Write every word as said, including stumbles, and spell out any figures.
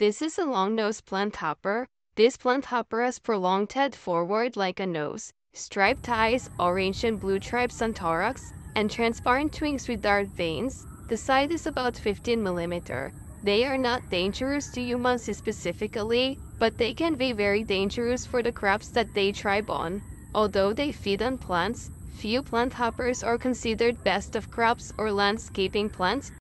This is a long-nosed plant hopper. This plant hopper has prolonged head forward like a nose, striped eyes, orange and blue stripes on thorax, and transparent wings with dark veins. The size is about fifteen millimeters. They are not dangerous to humans specifically, but they can be very dangerous for the crops that they thrive on. Although they feed on plants, few plant hoppers are considered best of crops or landscaping plants,